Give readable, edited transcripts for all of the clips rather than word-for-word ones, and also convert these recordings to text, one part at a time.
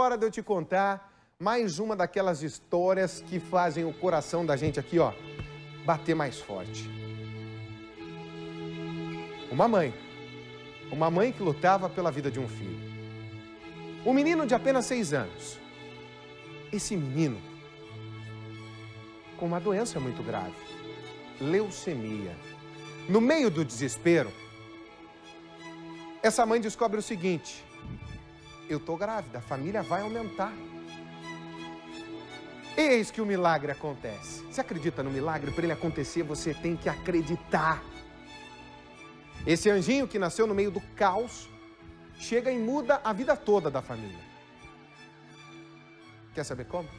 hora de eu te contar mais uma daquelas histórias que fazem o coração da gente aqui, ó, bater mais forte. Uma mãe que lutava pela vida de um filho. Um menino de apenas 6 anos. Esse menino com uma doença muito grave, leucemia. No meio do desespero, essa mãe descobre o seguinte: eu tô grávida, a família vai aumentar. Eis que o milagre acontece. Você acredita no milagre? Para ele acontecer, você tem que acreditar. Esse anjinho que nasceu no meio do caos chega e muda a vida toda da família. Quer saber como?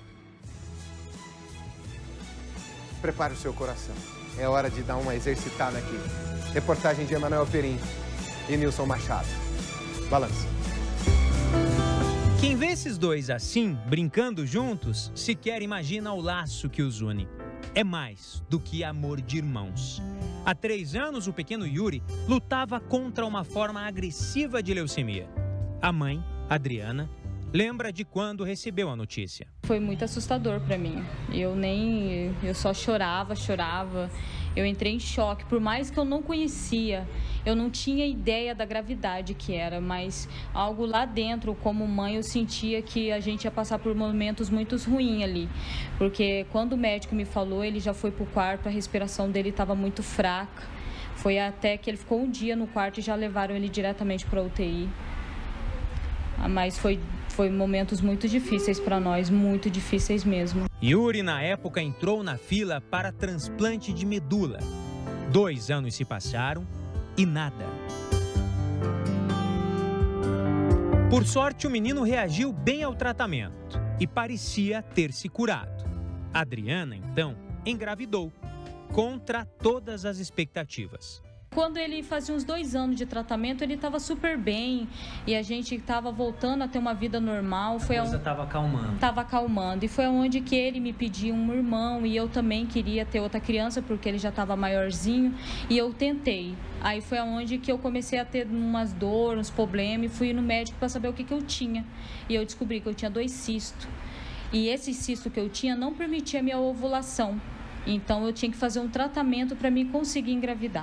Prepare o seu coração. É hora de dar uma exercitada aqui. Reportagem de Emanuel Perim e Nilson Machado. Balança. Quem vê esses dois assim, brincando juntos, sequer imagina o laço que os une. É mais do que amor de irmãos. Há 3 anos, o pequeno Yuri lutava contra uma forma agressiva de leucemia. A mãe, Adriana, lembra de quando recebeu a notícia. Foi muito assustador para mim. Eu só chorava. Eu entrei em choque, por mais que eu não conhecia, eu não tinha ideia da gravidade que era, mas algo lá dentro, como mãe, eu sentia que a gente ia passar por momentos muito ruins ali. Porque quando o médico me falou, ele já foi pro quarto, a respiração dele estava muito fraca. Foi até que ele ficou um dia no quarto e já levaram ele diretamente para a UTI. Mas foi momentos muito difíceis para nós, muito difíceis mesmo. Yuri, na época, entrou na fila para transplante de medula. 2 anos se passaram e nada. Por sorte, o menino reagiu bem ao tratamento e parecia ter se curado. Adriana, então, engravidou, contra todas as expectativas. Quando ele fazia uns 2 anos de tratamento, ele estava super bem e a gente estava voltando a ter uma vida normal. A coisa estava acalmando. Estava acalmando. E foi onde que ele me pediu um irmão e eu também queria ter outra criança porque ele já estava maiorzinho e eu tentei. Aí foi onde que eu comecei a ter umas dores, uns problemas e fui no médico para saber o que eu tinha. E eu descobri que eu tinha 2 cistos. E esse cisto que eu tinha não permitia a minha ovulação. Então eu tinha que fazer um tratamento para me conseguir engravidar.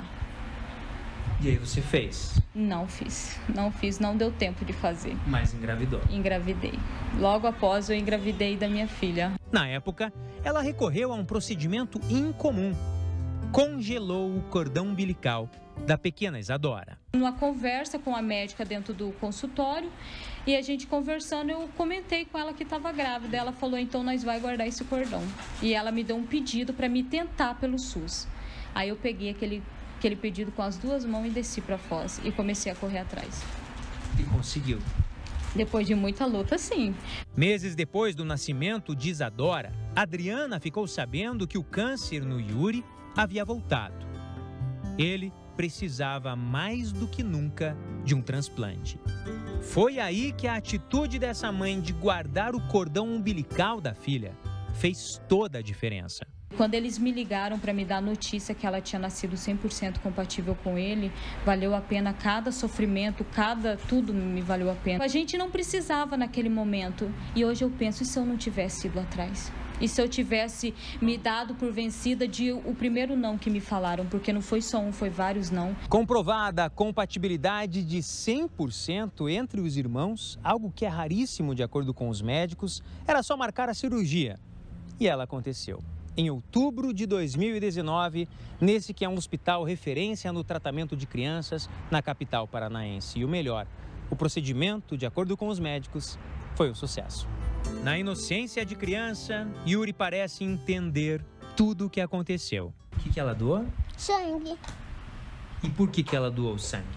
E aí você fez? Não fiz, não deu tempo de fazer. Mas engravidou? Engravidei. Logo após eu engravidei da minha filha. Na época, ela recorreu a um procedimento incomum. Congelou o cordão umbilical da pequena Isadora. Numa conversa com a médica dentro do consultório, e a gente conversando, eu comentei com ela que estava grávida. Ela falou, então nós vai guardar esse cordão. E ela me deu um pedido para me tentar pelo SUS. Aí eu peguei aquele pedido com as 2 mãos e desci para Foz e comecei a correr atrás. E conseguiu? Depois de muita luta, sim. Meses depois do nascimento de Isadora, Adriana ficou sabendo que o câncer no Yuri havia voltado. Ele precisava mais do que nunca de um transplante. Foi aí que a atitude dessa mãe de guardar o cordão umbilical da filha fez toda a diferença. Quando eles me ligaram para me dar a notícia que ela tinha nascido 100% compatível com ele, valeu a pena cada sofrimento, tudo me valeu a pena. A gente não precisava naquele momento e hoje eu penso, e se eu não tivesse ido atrás? E se eu tivesse me dado por vencida de o primeiro não que me falaram, porque não foi só um, foi vários não. Comprovada a compatibilidade de 100% entre os irmãos, algo que é raríssimo de acordo com os médicos, era só marcar a cirurgia. E ela aconteceu. Em outubro de 2019, nesse que é um hospital referência no tratamento de crianças na capital paranaense. E o melhor, o procedimento, de acordo com os médicos, foi um sucesso. Na inocência de criança, Yuri parece entender tudo o que aconteceu. O que ela doou? Sangue. E por que ela doou sangue?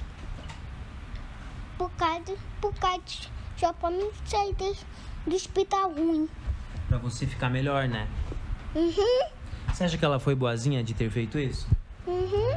Por causa só pra mim sair do hospital ruim. Pra você ficar melhor, né? Uhum. Você acha que ela foi boazinha de ter feito isso? Uhum.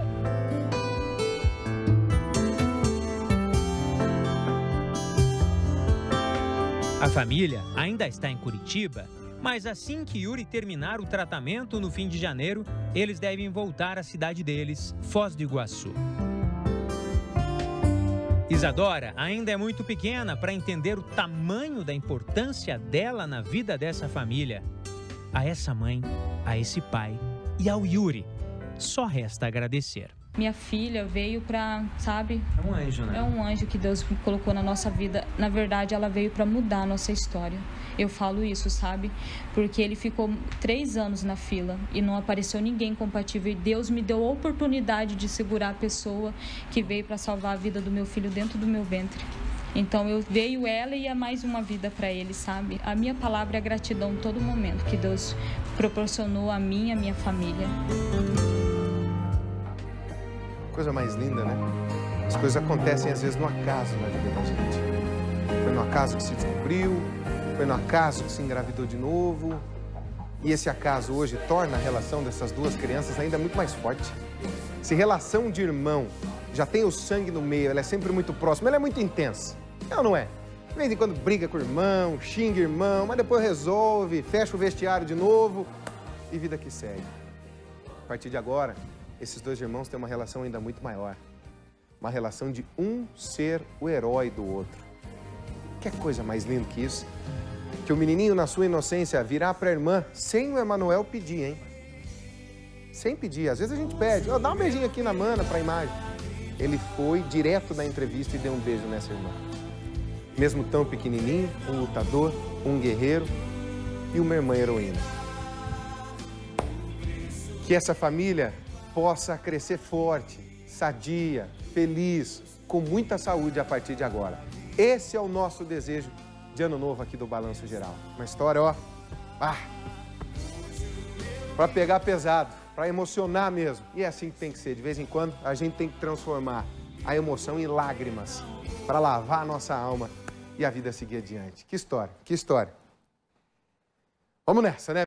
A família ainda está em Curitiba, mas assim que Yuri terminar o tratamento no fim de janeiro, eles devem voltar à cidade deles, Foz do Iguaçu. Isadora ainda é muito pequena para entender o tamanho da importância dela na vida dessa família. A essa mãe, a esse pai e ao Yuri, só resta agradecer. Minha filha veio para, sabe? É um anjo, né? É um anjo que Deus colocou na nossa vida. Na verdade, ela veio para mudar a nossa história. Eu falo isso, sabe? Porque ele ficou 3 anos na fila e não apareceu ninguém compatível. E Deus me deu a oportunidade de segurar a pessoa que veio para salvar a vida do meu filho dentro do meu ventre. Então, veio ela e mais uma vida para ele, sabe? A minha palavra é gratidão em todo momento que Deus proporcionou a mim e a minha família. Coisa mais linda, né? As coisas acontecem às vezes no acaso na vida da gente. Foi no acaso que se descobriu, foi no acaso que se engravidou de novo. E esse acaso hoje torna a relação dessas duas crianças ainda muito mais forte. Se relação de irmão já tem o sangue no meio, ela é sempre muito próxima, ela é muito intensa. É ou não é? De vez em quando briga com o irmão, xinga o irmão, mas depois resolve, fecha o vestiário de novo e vida que segue. A partir de agora, esses dois irmãos têm uma relação ainda muito maior. Uma relação de um ser o herói do outro. Que coisa mais linda que isso? Que o menininho, na sua inocência, virar para a irmã sem o Emanuel pedir, hein? Sem pedir. Às vezes a gente pede, dá um beijinho aqui na mana para a imagem. Ele foi direto da entrevista e deu um beijo nessa irmã. Mesmo tão pequenininho, um lutador, um guerreiro e uma irmã heroína. Que essa família possa crescer forte, sadia, feliz, com muita saúde a partir de agora. Esse é o nosso desejo de ano novo aqui do Balanço Geral. Uma história, ó, para pegar pesado, para emocionar mesmo. E é assim que tem que ser. De vez em quando, a gente tem que transformar a emoção em lágrimas para lavar a nossa alma e a vida seguir adiante. Que história, que história. Vamos nessa, né?